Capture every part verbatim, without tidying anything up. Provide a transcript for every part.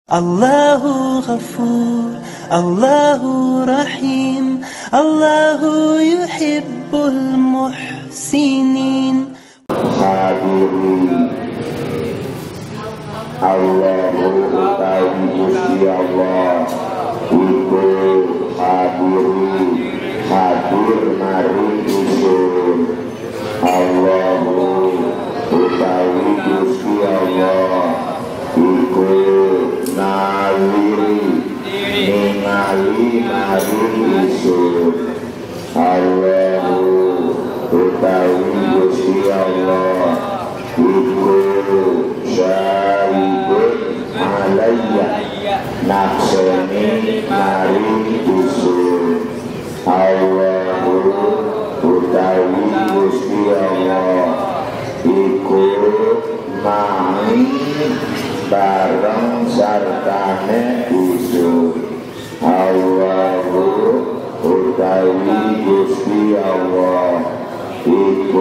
Allahu Ghafur, Allahu Rahim, Allahu Yuhibbul Muhsinin. Hadirin Allahu utawi Gusti Allah iku hadirin hadir mari usul Allahu utawi Gusti Allah iku nawiri ningali mari usul Allahu utawi Gusti Allah iku syahidun alayya nakseni mari usul Allahu utawi Gusti Allah iku ma'i bareng sartane usul Allahu utawi Gusti Allah iku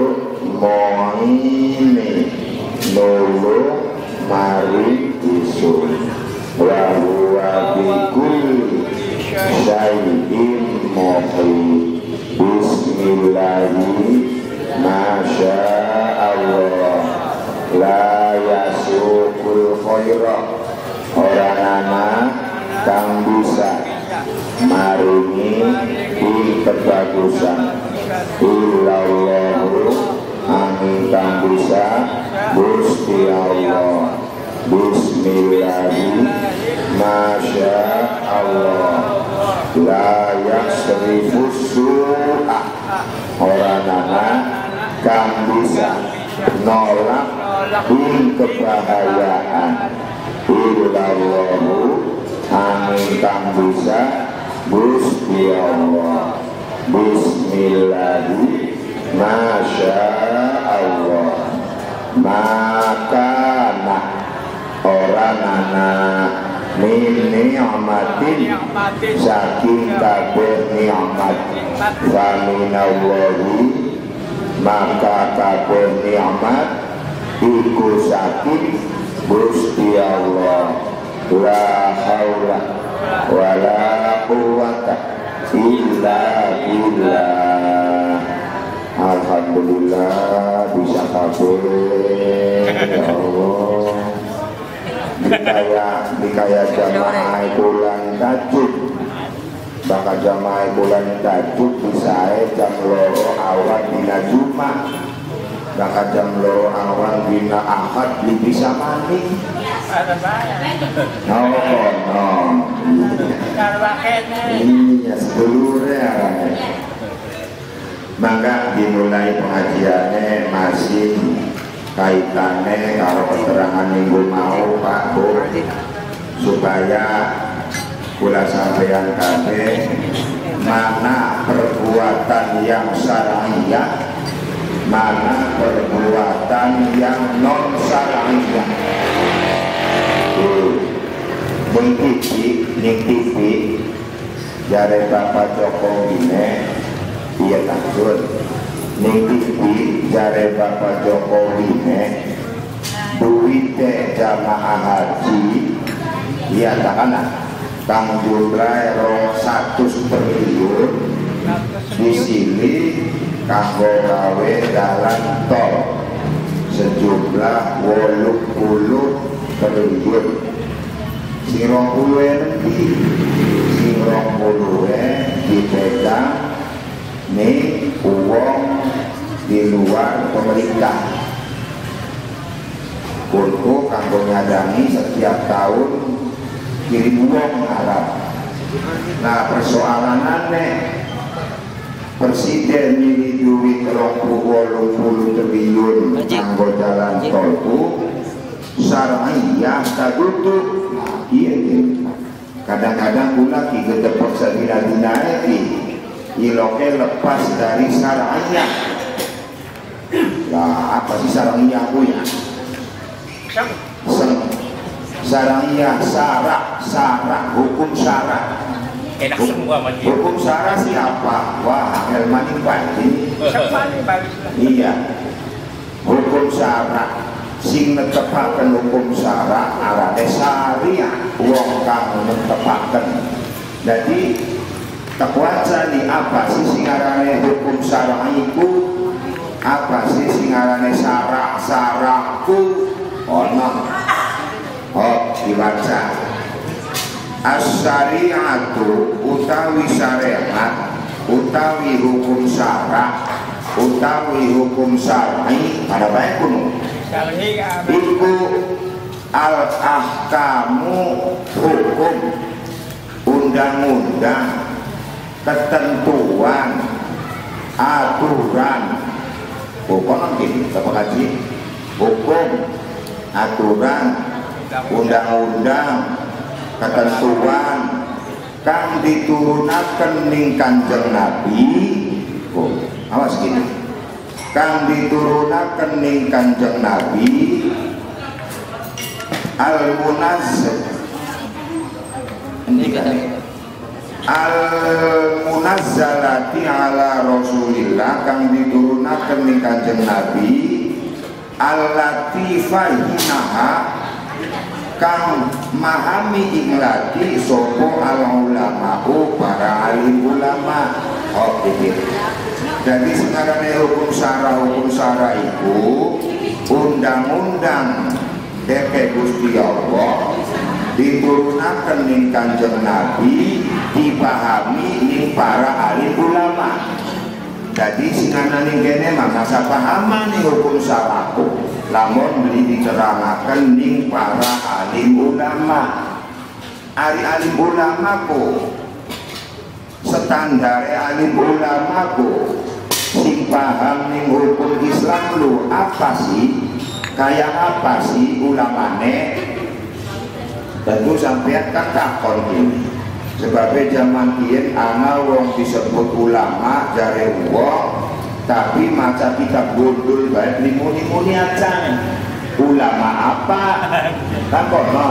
mo'ini nulung mari usul wa huwa bikul syai'in muhit bismillahi masya Allah la yasukul khaira orang anak kang bisa maringi di kebagusan illallahu amin kang bisa Gusti Allah bismillahi masya Allah la yasrifus su'a orang anak kang bisa nolak di kebahayaan illallahu amin kang bisa Gusti Allah bismillahi masya Allah maka nah orang anak min ni'matin saking kabeh nikmat wa minallahi maka kabeh nikmat iku saking Gusti Allah la haula wala quwwata illa billah. Alhamdulillah bisa kabeh ya Allah dikaya dikaya jamaah bulan tajuk bakal jamaah bulan tajuk bisa jam loro awan dina Jumat bakal jam loro awan dina Ahad bisa mati no no iya sedulurnya maka dimulai pengajiannya masih kaitannya kalau keterangan minggu mau Pak Bu supaya kula sampeyan kabeh mana perbuatan yang syar'iyah mana perbuatan yang non syar'iyah. Mengkipi ning T V jare Bapak Jokowi ne iya takut ning T V jare Bapak Jokowi ne duit jamaah haji iya takana kang jumlah rong satus triliun di sini kanggo gawe dalan tol sejumlah wolung puluh triliun sing rong puluh nanti sing rong puluh dipegang nih uang di luar pemerintah untuk kanggo nyadangi setiap tahun kirim uang Arab. Nah persoalanannya presiden ini duit wolung puluh triliun kanggo jalan tolku syar'iyah kadutuk iya kadang-kadang pula kita terpaksa dina-dinaiki iloke lepas dari syar'iyah lah apa sih syar'iyah punya syar'iyah syarak syarak hukum syarak enak semua mati. Hukum syara siapa? Wah, Helmani Bandi. Iya. Hukum syara sing netepaken hukum syara arane syariah, wong kang netepaken. Jadi tekwaca ni apa sih sing arane hukum syara iku, apa sih sing arane syara syaraku ono. Oh, dibaca as-syari'atu utawi syariat utawi hukum syara utawi hukum syar'i pada baik kuno iku al-ahkamu hukum undang-undang ketentuan aturan hukum ini apa kaji hukum aturan undang-undang ketentuan kang diturunaken ning Kanjeng Nabi. Oh, awas gini. Kang diturunaken ning Kanjeng Nabi al-munazzal al-munazzalati ala Rasulillah kang diturunaken ning Kanjeng Nabi al-latifahinaha kang mahami inglati sopo al ulama'u para alim ulama. Oh gitu. Jadi sekarang hukum syara hukum syara itu undang-undang deke Gusti Allah diturunaken ning Kanjeng Nabi dipahami ning para alim ulama. Jadi singana ning kene mangsa pahaman ning hukum syaraku lamun beli diterangkan ning para alim ulama. Ari alim ulamaku standar alim ulamaku sing paham ning hukum Islam lu apa sih, kayak apa sih ulamane. Tentu sampean kan takon ini sebabnya zaman kian ana wong disebut ulama jare wong tapi maca kitab gundul baik limuni-muni aja ulama apa kan konon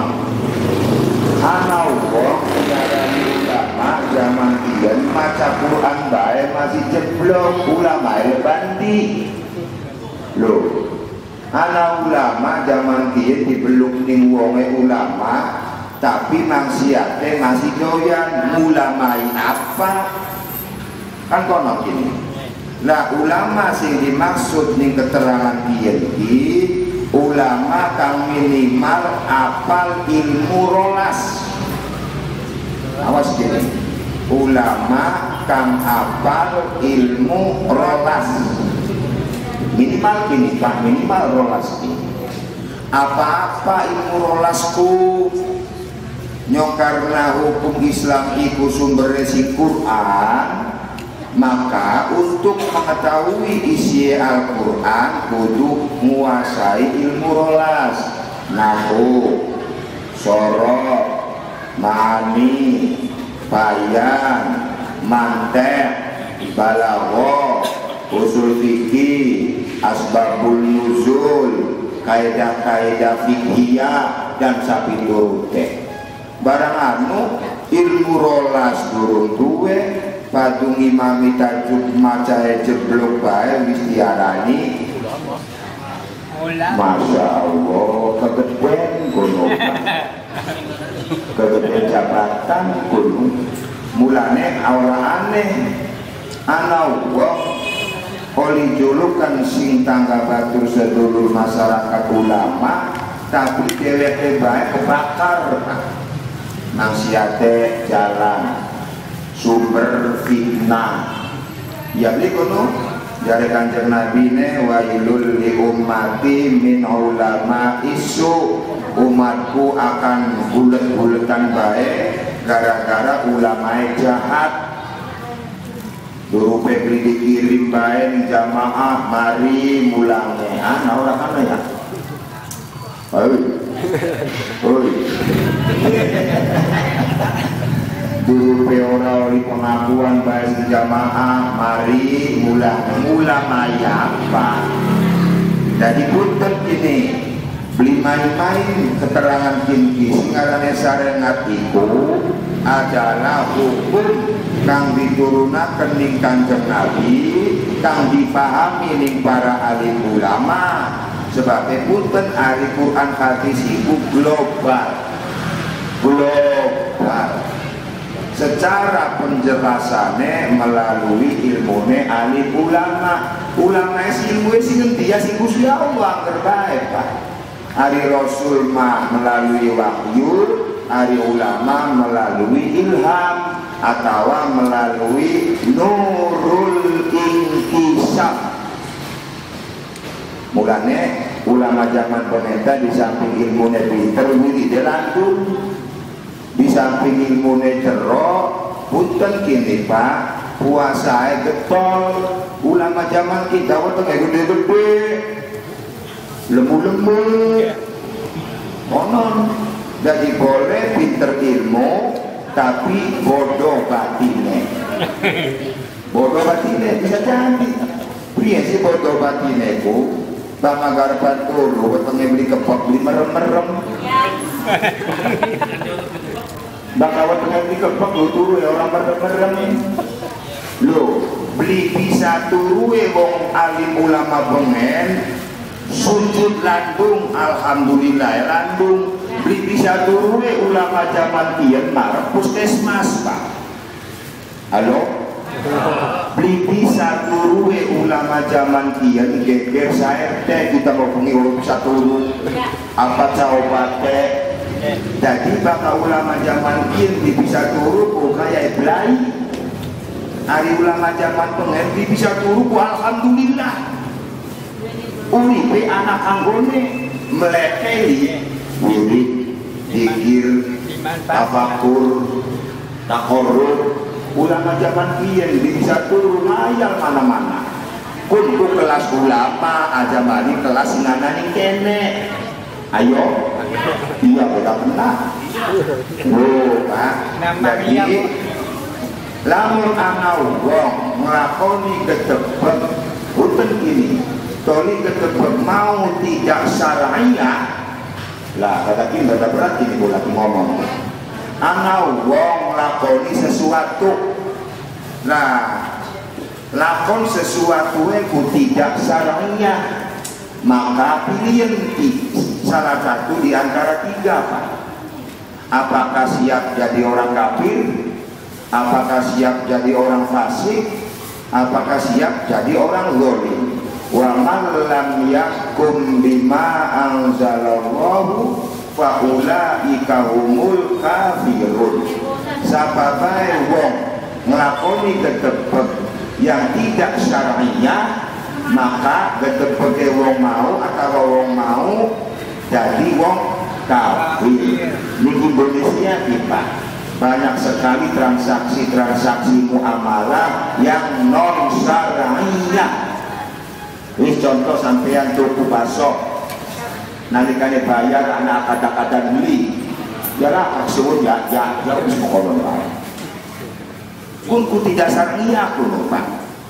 ana wong jarane ulama zaman kian maca Quran bae masih jeblok ulama lebandi loh. Ana ulama zaman kian dibeluk ning wonge ulama tapi maksiate masih doyan ulamai apa kan kono gini. Nah ulama sing dimaksud ning keterangan kiye iki ulama kang minimal apal ilmu rolas. Awas gini, ulama kang apal ilmu rolas minimal gini pak, minimal rolas ini apa-apa ilmu rolasku nyong karena hukum Islam itu sumber resi Quran, maka untuk mengetahui isi Al-Quran kudu menguasai ilmu rolas nahu, sorot, ma'ani, bayan, mantek, balaghah, usul fikih, asbabul nuzul, kaidah-kaidah fikhiyah dan sapi turute. Barang anu ilmu rolas durung duwe padung imami tajuk macae jeblok bae wis diarani Masya Allah kegeden gunung kegeden jabatan gunung mulane awal aneh ana wong oli julukan sing tangga batur sedulur masyarakat ulama tapi dheweke bae kebakar nasiate jalan sumber fitnah ya beli kono dari Kanjeng Nabi ne wailul li ummati min ulama isu umatku akan bulet-buletan baik gara-gara ulama jahat durupe beli dikirim baik jamaah mari mulangnya ana orang mana ya oi oi dulu peora oli pengakuan baik jamaah mari mulang ulama apa jadi punten ini beli main-main keterangan kinki singarane sarengat itu adalah hukum kang diturunaken ning Kanjeng Nabi kang dipahami ning para alim ulama sebabnya punten ahli Quran hadis itu global global secara penjelasannya melalui ilmunya ahli ulama ulama ilmu sing dia sing Gusti Allah terbaik Pak. Hari Rasul mah melalui wahyu, hari ulama melalui ilham atau melalui nurul inkisaf. Mulane ulama zaman peneta di samping ilmunya pinter wiri lantung, di samping ilmunya jero punten kini Pak puasa getol. Ulama zaman kita waktu gede-gede lembu-lembu konon jadi boleh pinter ilmu tapi bodoh batinnya bodoh batinnya bisa jadi pria sih bodoh batinnya ku bang agar bantu lu ketengah beli kepok beli merem-merem bang awal tengah beli kepok lu turu ya orang merem-merem lu beli bisa turu ya wong alim ulama bengen sujud landung alhamdulillah ya landung beli bisa turu ya ulama zaman kian marah puskesmas Pak. Halo beli bisa turu ya ulama zaman kian geger saya teh kita mau pengi orang bisa turu apa coba teh jadi bakal ulama zaman kian bisa turu kok kayak belai hari ulama zaman pengen bisa turu alhamdulillah uripe anak anggone melekeli wirid dikir tafakur takorub ulama zaman kian bisa turu mayal mana-mana kun ku kelas ulama aja bani kelas nganani kene ayo iya beda kena oh Pak jadi lamun ana wong nglakoni ketebek punten kini toli ketebek mau tidak syar'iyah lah kata kita ada berat ini boleh ngomong ana wong nglakoni sesuatu nah lakon sesuatu itu tidak syar'iyah maka pilih salah satu di antara tiga Pak. Apakah siap jadi orang kafir, apakah siap jadi orang fasik, apakah siap jadi orang zalim. Wa man lam yahkum bima anzalallahu fa ulaika humul kafirun. Sapa bae wong nglakoni ketebek yang tidak syar'iyah maka ketebeke wong mau atau wong mau jadi wong kafir. Di Indonesia kita banyak sekali transaksi-transaksi muamalah yang non syar'iyah. Ini contoh sampean tuku baso nalikane bayar anak kata-kata beli ya lah maksud ya ya ya harus mengolong kunku tidak syar'iyah kuno Pak.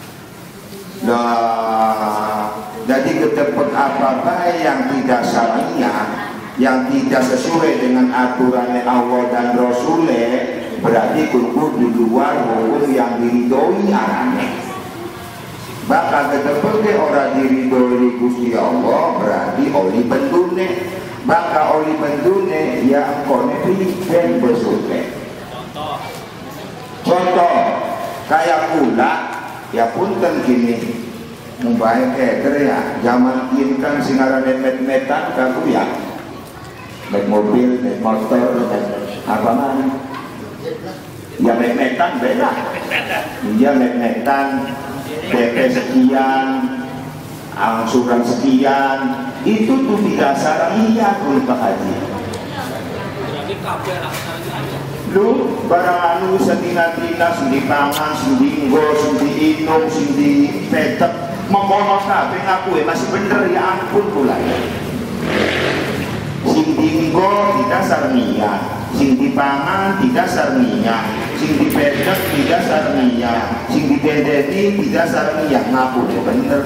Nah, jadi ketebek apa-apa yang tidak syar'iyah, yang tidak sesuai dengan aturan Allah dan Rasulnya, berarti kumpul di luar hukum yang diridhoi arane. Bakal ketebek orang diridhoi Gusti Allah berarti oli bendune. Bakal oli bendune ya kone priben besute. Contoh. Contoh kayak pula ya punten gini membaik kayak ya zaman ini kan singaran met-metan kaku ya met mobil, met motor, met apa mana ya met-metan beda iya met-metan D P sekian angsuran sekian itu tuh tidak syar'iyah kulit Pak Haji lu barang anu sedina-dina sing dipangan, sing dienggo, sing diinum, sing dipetek mengkono kabeh ngaku masih bener ya ampun pula sing dienggo tidak syar'iyah, sing dipangan tidak syar'iyah, sing dipetek tidak syar'iyah, sing didendeni tidak syar'iyah ngaku bener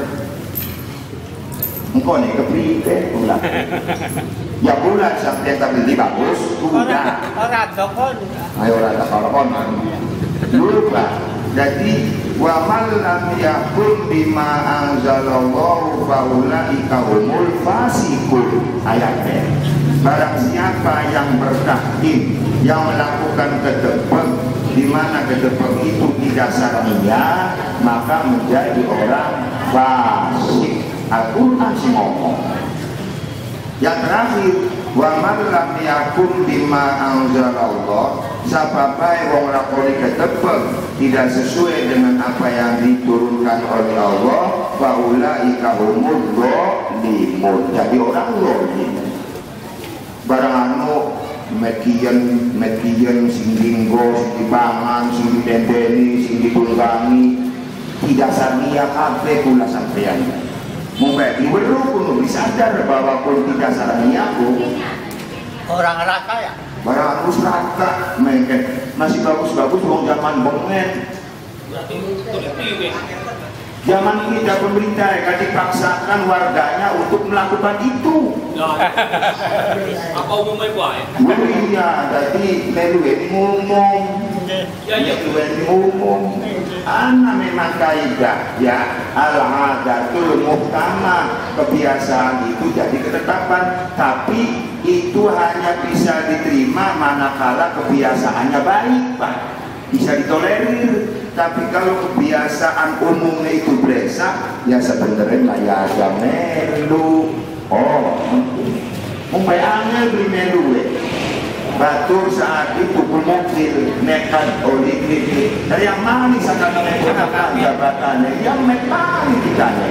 engko nih kepriwe pula ya bulan sampai kita beli bagus udah orang dokon ayo orang dokon dulu Pak Jadi wa man lam yakum bima anzalallahu fa ulaika humul fasiqun. Ayatnya, barang siapa yang bertahkim, yang melakukan kedepek di mana kedepek itu tidak syariah, maka menjadi orang fasik. Al-Quran sih ngomong. Yang terakhir, wa man lam yakum bima anzalallah, siapa bae wong lakoni ketepek tidak sesuai dengan apa yang diturunkan oleh Allah, fa ulaika humul dzalimun, jadi orang zalim. Barang anu mekian mekian sing dinggo, sing dipangan, sing didendeni, sing ditunggangi, tidak sarnia kabeh kula sampeyan. Mungkin baru pun sadar bahwa pun tidak sarania pun Orang rata ya? barang harus rata, mungkin masih bagus-bagus wong zaman bengen. Zaman ini tidak pemerintah yang dipaksakan warganya untuk melakukan itu. Apa umumnya gua ya? Oh iya, jadi melu ini ngomong, melu ini ngomong. Ana memang kaidah ya, al-adatul muhkamah, kebiasaan itu jadi ketetapan, tapi itu hanya bisa diterima manakala kebiasaannya baik, Pak. Bisa ditolerir. Tapi kalau kebiasaan umumnya itu bresak, ya sebenarnya ya ada melu. Oh, umpai angel beli melu ya. Batur saat itu mobil nekat oleh kritik. Dari yang mana sangat menggunakan jabatannya, yang mana ditanya.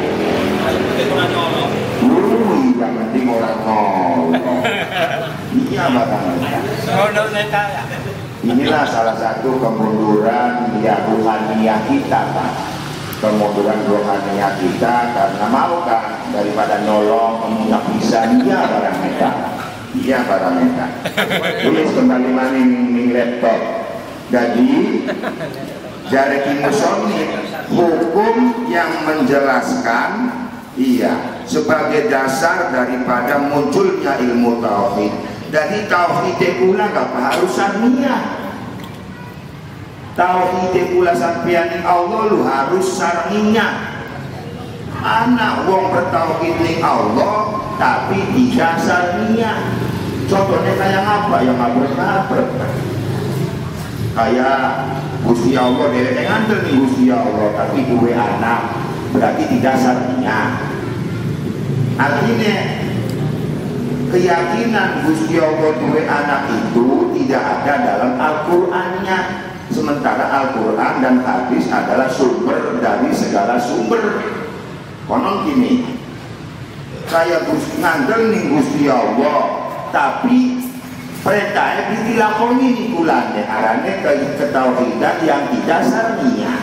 Uh, yang penting orang ngomong. Iya barangnya. Inilah salah satu kemunduran ya rohaniah kita, Pak. Kemunduran rohaniah kita karena mau kan daripada nolong meminta pisan ya barang mereka. Iya barang mereka. Tulis kembali mana ning laptop. Jadi dari musonif hukum yang menjelaskan iya sebagai dasar daripada munculnya ilmu tauhid. Jadi tauhid pula gak harus syariah. Tauhid pula sampeyan Allah lu harus syariah. Anak wong bertauhid ning Allah tapi tidak syariah. Contohnya kayak apa? Yang ngabur-ngabur. Kayak Gusti Allah derek nganter nih Gusti Allah tapi duwe anak berarti tidak syariah. Artinya keyakinan Gusti Allah dua anak itu tidak ada dalam Al-Qur'annya, sementara Al-Qur'an dan hadis adalah sumber dari segala sumber. Konon gini, saya ngandel nih Gusti Allah, tapi perintahnya dilakoni nih kulane, arane ketauhidan yang tidak syariah.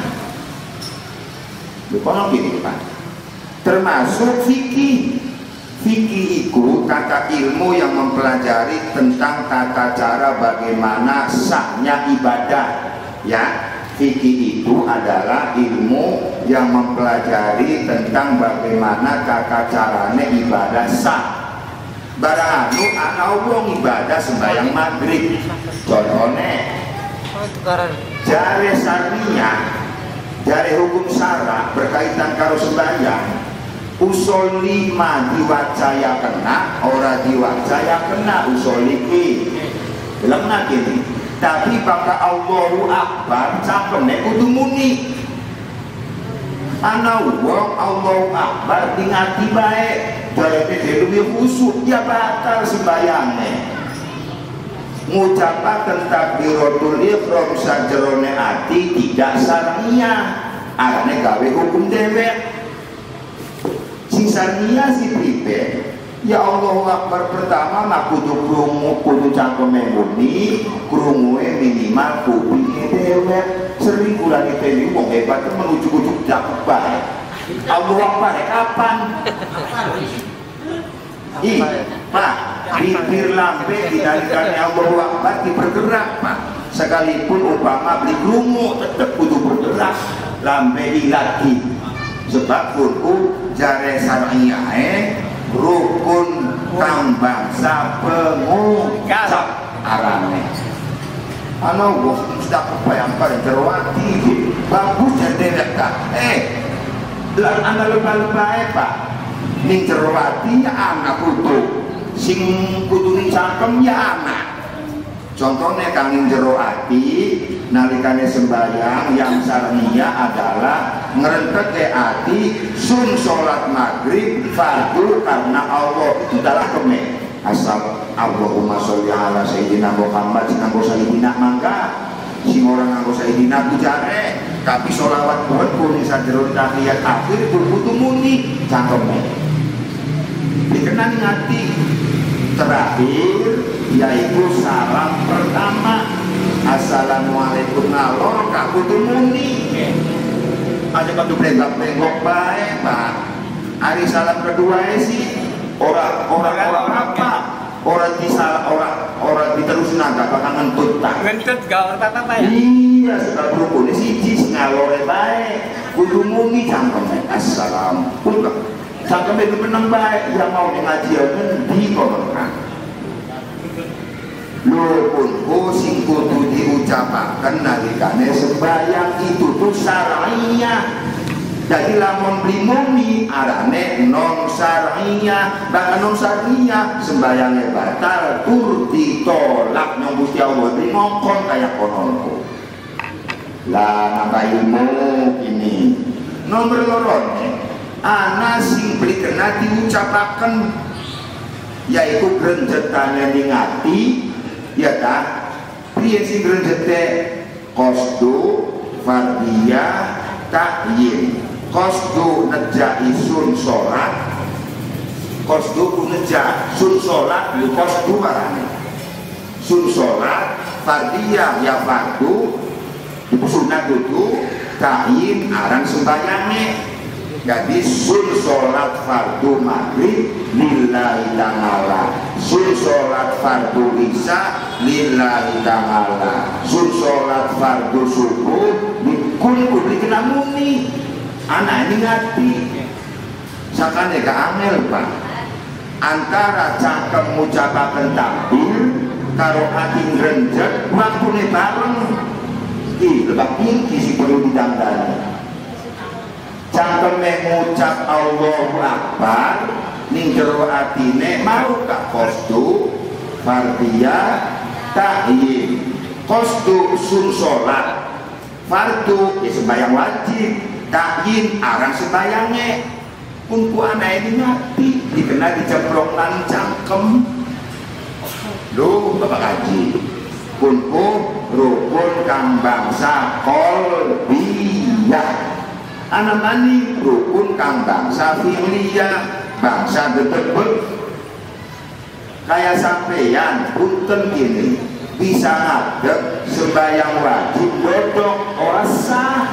Konon gini Pak, termasuk fikih. Fikih itu kata ilmu yang mempelajari tentang tata cara bagaimana sahnya ibadah. Ya, fikih itu adalah ilmu yang mempelajari tentang bagaimana tata caranya ibadah sah. Barang anu ana wong ibadah sembahyang maghrib. Contohnya jare syariah, jare hukum syara berkaitan karo sembahyang. Usul lima diwacaya kena, ora diwacaya kena usul iki. Lemna gini. Tapi baka Allahu Akbar capene kudu muni. Ana wong Allahu Akbar dingati bae, jarene dhewe khusyuk ya batal sembayange. Ngucapaken takbiratul ihram sajerone ati tidak syariah. Arane gawe hukum dewek. Sing syariah si pribe ya Allahu Akbar pertama mah kudu krungu kudu cangkeme muni krungue minimal kupinge dewek sering kula diteni wong hebat menuju-ujuk dak bae Allahu Akbar kapan ih Pak bibir lambe didalikan Allahu Akbar dipergerak Pak sekalipun umpama beli krungu tetep kudu bergerak lambe lagi sebab kurku jare syariah rukun kang bangsa pengucap arane ana wong mesti kebayangkan terwati bagus jendela ta eh lan ana lebal-lebal Pak ning terwati ya anak kudu sing kudu ning cangkem ya anak. Contohnya kanging jero ati nalikane sembahyang yang syar'iyah adalah ngerentek ke ati sun sholat maghrib fardu karena Allah itu adalah kemek asal Allahumma sholli ala sayyidina Muhammad sing nganggo sayyidina mangga sing ora nganggo sayyidina bujare tapi sholawat buat kuning sajero tahiyat akhir kudu muni cangkeme dikenani ati. Terakhir yaitu salam pertama assalamualaikum ngalor kakudu muni aja kudu blenggak-blenggok bae Pak. Hari salam kedua sih ora ora ora apa ora disalah ora ora diterus naga bakal ngentut tak ngentut gak ora apa ya iya sudah berukun siji ngalore bae kudu muni cangkeme assalam kudu sampai itu menang baik yang mau ngajian di konon lu pun pusing kudu diucapakan nalikane sembahyang itu tuh syar'iyah. Jadi lamun beli mumi arane non syar'iyah bahkan non syar'iyah sembahyangnya batal tur ditolak nyong Gusti Allah di ngongkon kayak kononku lah nambah ilmu ini nomor lorone ana sing beli kena diucapakan yaitu grenjetane ning ati ya ta piye sing grenjete qasdu fardiyah ta'yin qasdu nejai sun sholat qasdu nejai sun sholat lu qasdu barane sun sholat fardiyah ya fardu itu sunat itu ta'yin aran sembayange. Jadi sun sholat fardu maghrib lillahi ta'ala, sun sholat fardu isya lillahi ta'ala, sun sholat fardu subuh kun kubli kena muni anak ini ngerti sakane gak angel Pak antara cangkem ngucapaken takbir karo ati ngrenjet waktune bareng iki lebak iki sing perlu ditandani. Cangkeme ngucap Allahu Akbar ning jero atine mau ka qasdu fardiyah ta'yin qasdu sun sholat fardu ya sembahyang wajib ta'yin arang sembayange kumpu anak ini ngerti dikena diceplok lan cangkem lho Bapak Haji kumpu rukun kang bangsa kolbiyah anak mani rukun kang bangsa fi'liyah bangsa gedebek kayak sampeyan punten gini bisa ngadeg sembahyang wajib dodok ora sah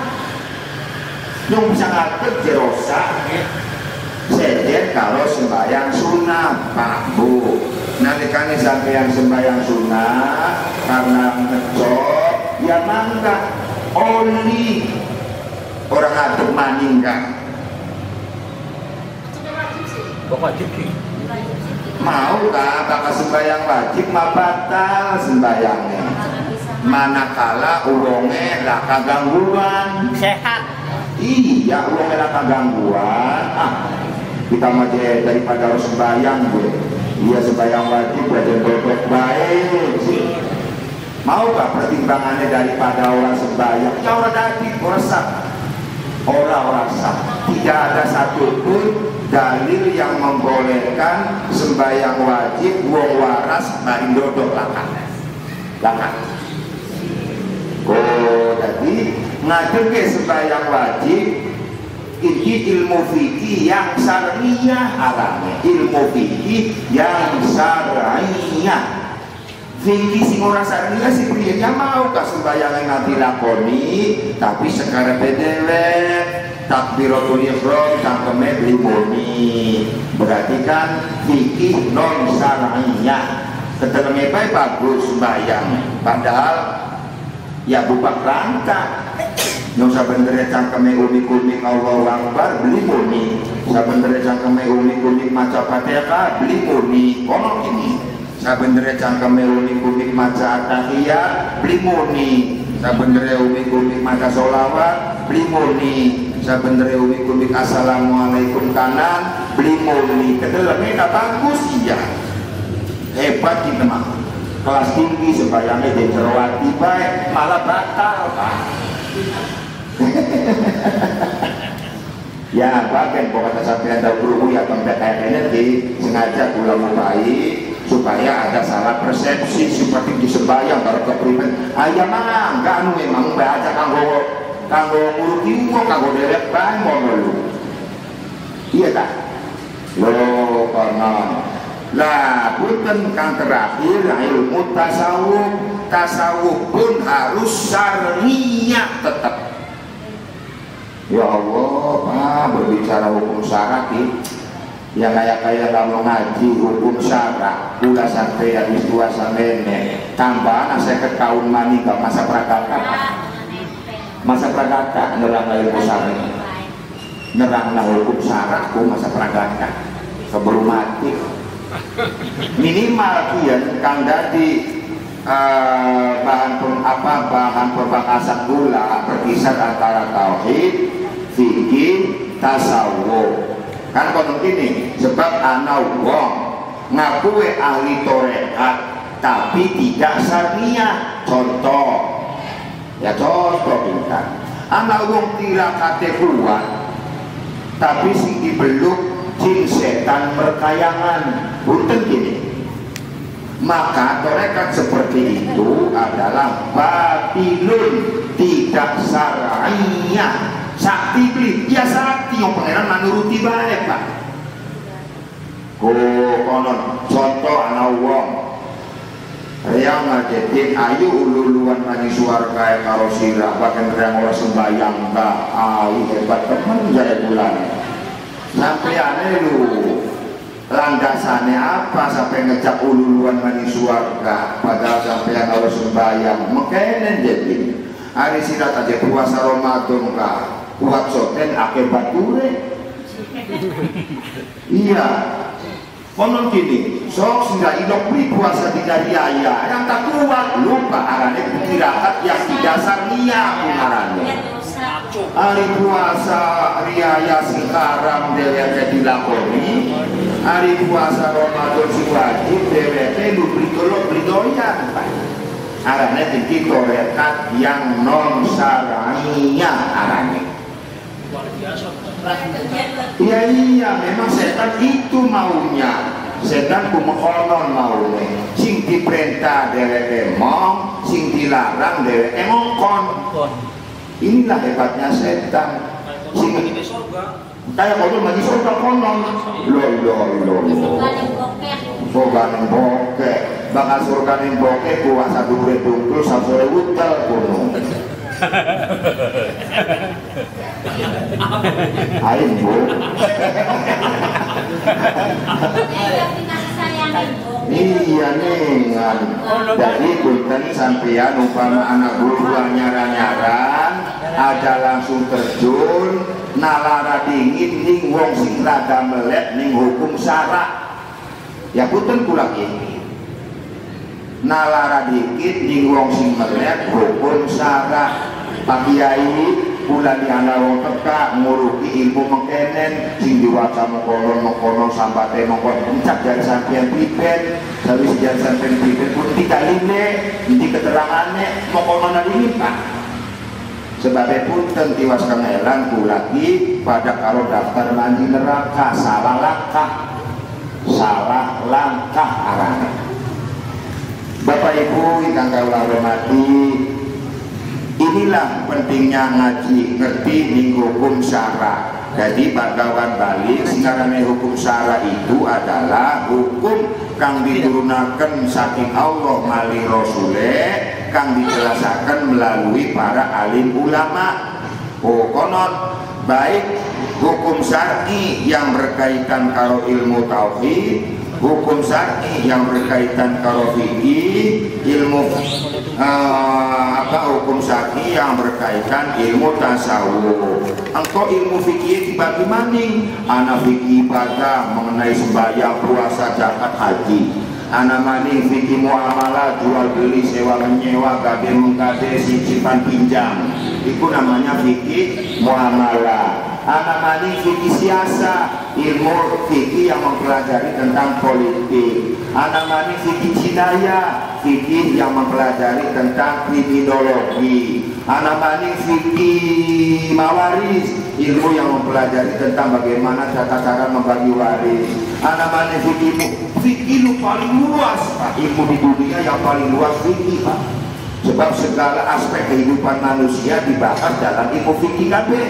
yang bisa ngadeg jerosa sejen kalau sembahyang sunnah Pak Bu nalikane sampeyan sembahyang sunnah karena ngecok ya mangga oli orang ngadeg maninggang wajib sih mau kah bakal sembahyang wajib mah batal sembayangnya manakala urunge lah kagangguan sehat iya urunge lah kagangguan ah kita mah daripada harus sembayang gue iya sembayang wajib belajar bebek baik sih mau kah pertimbangannya daripada orang sembayang ya orang daging orang sah orang-orang sah tidak ada satupun dalil yang membolehkan sembahyang wajib wong waras bari dodok lakan lakan oh jadi ngadege sembahyang wajib ini ilmu fikih yang syar'iyah alame ilmu fikih yang syar'iyah fikih sing ora syar'iyah sih priye ya mau ka sembahyang yang dilakoni tapi sekarang bedele takbiratul ihram cangkeme beli muni berarti kan fikih non syar'iyah ketelenge bae bagus sembahyang padahal ya buka rangka yang sabenernya cangkeme unik-unik Allahu Akbar beli muni sabenernya cangkeme unik-unik maca Fatihah beli muni kono ini sabenernya cangkeme umi-umi maca atahiyat beli muni, sabenernya umi-umi maca sholawat beli muni, sabenernya umi-umi assalamualaikum kanan beli muni. Kedelemnya bagus iya, hebat kita mah, kelas tinggi sebayangnya di terwati baik malah batal pak. Ya bagian pokoknya sampai ada guru ya pembedaan energi sengaja ulama baik supaya ada salah persepsi seperti di sembahyang kalau keprimen ayam mah enggak anu memang baca kanggo kanggo guru kiwo kanggo derek bae mono iya tak lo konon lah punten kang terakhir ilmu tasawuf tasawuf pun harus syariah tetap. Ya Allah, Pak, berbicara hukum syara yang kayak-kayak kamu ngaji hukum syara udah sampai habis tua sampai nenek tambahan saya ke kaum mani ke masa pragata masa pragata nerang ilmu syara nerang hukum syara ku masa pragata sebelum mati minimal kian kang dadi Uh, bahan pem, apa bahan pembakasan gula berkisar antara tauhid, fikih, tasawuf. Kan konon gini, sebab anak wong ngaku ahli torekat tapi tidak syariah. Contoh, ya contoh kita, anak wong tirakate kuat tapi sing dibeluk jin setan berkayangan. Punten gini. Maka torekat seperti itu adalah batilun, tidak syariah. Sakti beli, ya sakti yang pangeran menuruti baik pak. Oh konon contoh anak wong yang ngajetin ayu ululuan lagi suara kayak karo sirah bahkan yang orang sembayang kak ayu hebat temen jaya bulan sampai aneh lu landasannya apa sampai ngecap ululuan mani suarga padahal sampai yang harus sembahyang makanya jadi hari sirat aja puasa Ramadan kah kuat soten akibat ture iya konon gini sok sudah hidup beli puasa tiga riaya yang tak kuat lupa arahnya tirakat yang didasar niat arahnya hari puasa riaya sekarang dia jadi lakoni hari puasa Ramadan si wajib D W T lu beli tolong beli doyan arahnya tinggi torekat yang non syariah arahnya iya iya memang setan itu maunya setan kumekonon maunya sing diperintah D W T mong sing dilarang D W T ngongkon. Inilah hebatnya setan sing kayak konon lagi surga konon loh loh loh surga yang bokeh bakal surga yang bokeh puasa dure dungkul sampai utel kuno ayo bu iya nih jadi punten sampean umpama anak buruan nyaran-nyaran ada langsung terjun nalara dingin ning wong sing rada melek ning hukum syara ya punten kula iki nalara dikit ning wong sing melek hukum syara Pak Kiai kula di ana wong teka nguruki ilmu mengkenen sing diwaca mengkonon mengkonon sambate mengkonon puncak dari sampeyan priben dari sejarah sampeyan priben pun dikaline di keterangannya mengkonon ini Pak sebabnya punten tiwas kengelan lagi pada karo daftar mandi neraka salah langkah salah langkah arahnya Bapak Ibu ingkang kawula hormati inilah pentingnya ngaji ngerti ning hukum syara. Jadi bagawan balik sekarang hukum syara itu adalah hukum kang diturunaken saking Allah mali Rasule kang dijelasaken melalui para alim ulama. Oh konon baik hukum syar'i yang berkaitan karo ilmu tauhid, hukum syar'i yang berkaitan karo fikih, ilmu uh, apa hukum syar'i yang berkaitan ilmu tasawuf. Engkau ilmu fikih dibagi maning, ana fikih ibadah mengenai sembahyang, puasa, zakat, haji. anamani fikih muamalah jual beli sewa menyewa gabe mengkade sisipan pinjam itu namanya fikih muamalah. Anamani fikih siasa, ilmu fikih yang mempelajari tentang politik. Anamani fikih jinayah, fikih yang mempelajari tentang kriminologi. Anamani fikih mawaris, ilmu yang mempelajari tentang bagaimana tata cara membagi waris. Anamani fikih fikih lu paling luas, Pak. Ilmu di dunia yang paling luas fikih, Pak. Sebab segala aspek kehidupan manusia dibahas dalam ilmu fikih kabeh.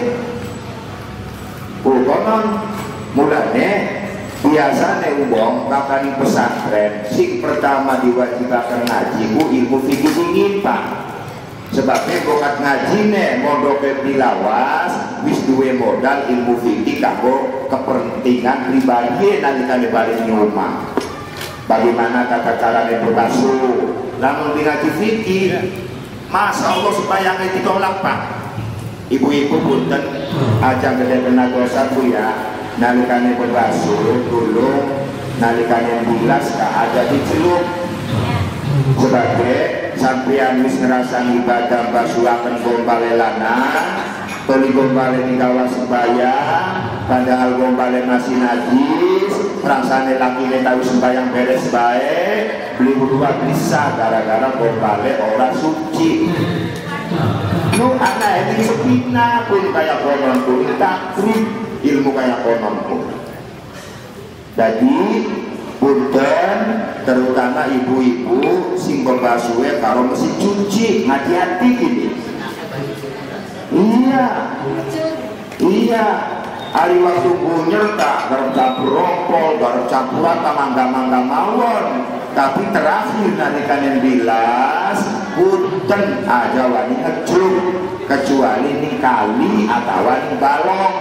Konon mulane biasane wong kakani pesantren sing pertama diwajibkan ngaji ku ilmu fikih dingin, Pak. Sebabnya bokat ngajine mondoke bilawas wis duwe modal ilmu fikih kanggo kepentingan pribadi nalikane balik nyuma. Bagaimana tata carane berbasuh, lamun ngaji fikih, Masya Allah supaya ngerti tolak, Pak. Ibu-ibu punten aja gede kena dosa bu ya, nalikane berbasuh dulu, nalikane bilas tak ada dicelup. Sebagai sampeyan wis ngerasa ibadah basuhaken gombale lanang, toli gombale digawa sembahyang, padahal gombale masih najis, rasane lakine tahu sembahyang beres bae, beli berdua bisa gara-gara gombale ora suci. Lu anak ini sepina pun kayak konon pun takrib ilmu kayak konon pun. Jadi punten terutama ibu-ibu sing berbasuhe karo mesin cuci hati-hati gini. Iya, iya. Hari waktu bunyer tak garap campur rompol, garap campuran mangga-mangga mawon. Tapi terakhir nalikan yang bilas punten aja wani ngecuk kecuali ini kali atau ini balong.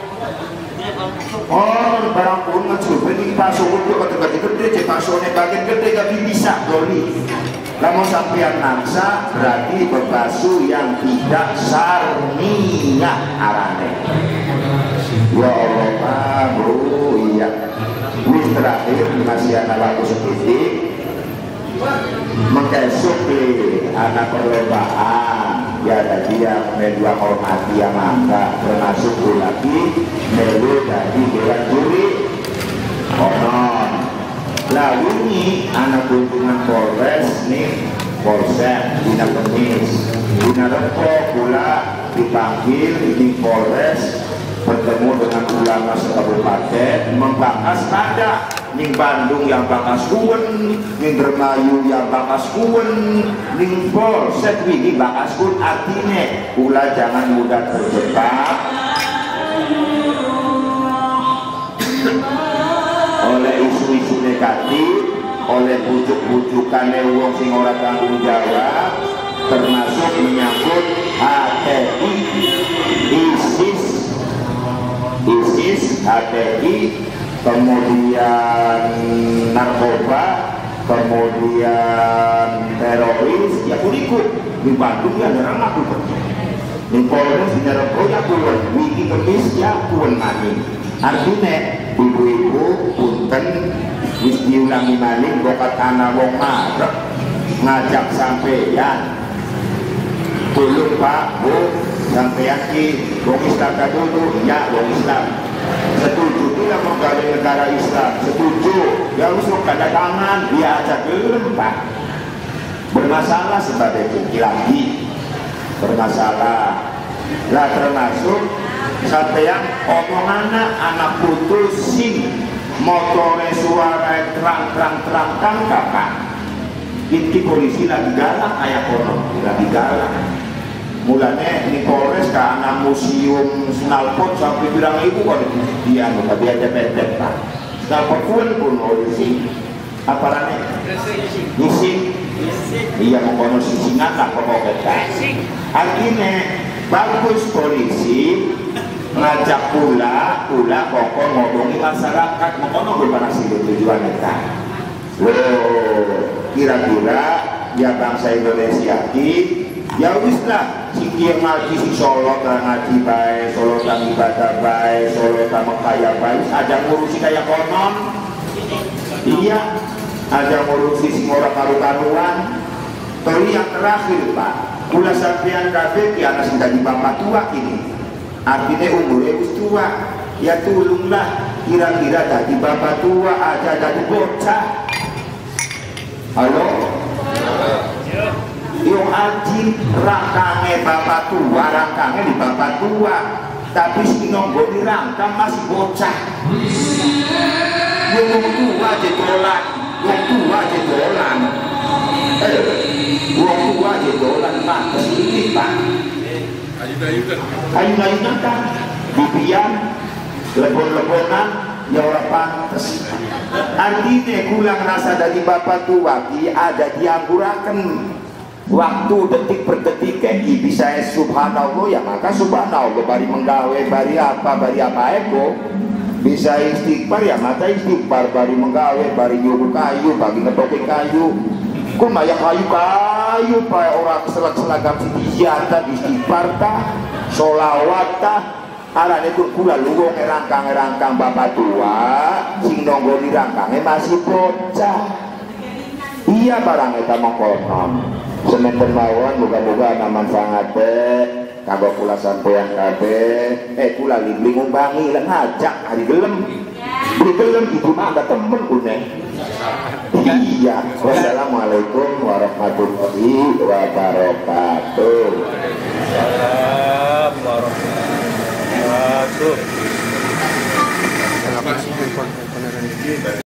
Oh barang pun ngecuk ini pasu untuk kata-kata gede cek pasone bagian gede gak bisa doli. Kamu sampean nangsa berarti berbasuh yang tidak sarninya arane. Ya Allah, bro, iya. Wis terakhir masih anak waktu sedikit mengkesuk anak perlombaan ya tadi yang medua hormati yang mangga termasuk lagi melu dari dewan juri konon. Lalu ini anak kunjungan Polres nih Polsek Dina Kemis Dina Repo pula dipanggil di Polres bertemu dengan ulama sekabupaten membahas ada ning Bandung yang bakas kuwen, ning Dermayu yang bakas kuwen, ning Polsek ini bakas kuwen. Artinya pula jangan mudah terjebak oleh isu-isu negatif, oleh bujuk-bujukan wong sing ora tanggung jawab, termasuk menyangkut H T I, ISIS ISIS, H T I, kemudian narkoba, kemudian teroris, ya kurikut di Bandung ya nerang aku di Polres di Neroko ya kuwen, Wiki Kemis ya kuwen mani. Artinya ibu-ibu punten wis diulangi maling bokat anak wong marek ngajak sampeyan dulu Pak Bu sampeyan ki wong Islam dulu ya wong Islam setuju tidak menggali negara Islam, setuju ya harus ada tangan dia aja dulu Pak. Bermasalah sebagai bukti lagi bermasalah lah, termasuk sampeyan omongan anak putus sing motore suara terang-terang-terang tangkapan ini polisi lagi galak kayak konon lagi galak. Mulanya ini Polres ke anak museum snalpot sampai bilang ibu kalau dia nggak dia pendek Pak. Snalpot pun pun polisi apalagi isi iya mau kono sisingan lah pokoknya. Akhirnya bagus polisi ngajak pula pula pokok ngomongi masyarakat mau kono berbalas itu tujuan kita. Loh kira-kira ya bangsa Indonesia ki ya wis lah si kia ngaji si Solo kan ngaji baik, Solo kan ibadah baik, Solo kan kaya baik, ada ngurusi kayak konon. Iya ada ngurusi sing ora karu-karuan. Terus yang terakhir Pak, kula sampean kabeh ki ana sing dadi bapak tua ini. Artinya umurnya wis tua. Ya tulunglah kira-kira dadi bapak tua aja dadi bocah. Halo? Yung aji rangkange bapak tua, rangkange di bapak tua, tapi si nonggo di rangkang masih bocah. Yung tua aja dolan, yung tua aja dolan. Eh, yung tua aja dolan Pak, kesini Pak. Ayun-ayunan kan, bibian, lebon-lebonan, ya orang pantes. Artinya kulang rasa dari bapak tua, ki ada dianggurakan. Waktu detik per detik kayak bisa subhanallah ya maka subhanallah bari menggawe bari apa bari apa eko bisa istighfar ya maka istighfar bari menggawe bari nyuruh kayu bagi ngetoke kayu kumaya kayu kayu pak orang selak-selagam sedihiatan istighfar ta sholawat ta alane kur kula luwung rangkang-rangkang bapak tua sing nonggo di rangkangnya masih bocah. Iya barang eta mongkonon sementen mawon muga-muga naman sangate kanggo kula sampeyan kabeh eh kula ling ngumbangi lan ngajak hari gelem di gelem ibu mah ada temen uneng. Iya wassalamualaikum warahmatullahi wabarakatuh. Assalamualaikum warahmatullahi wabarakatuh.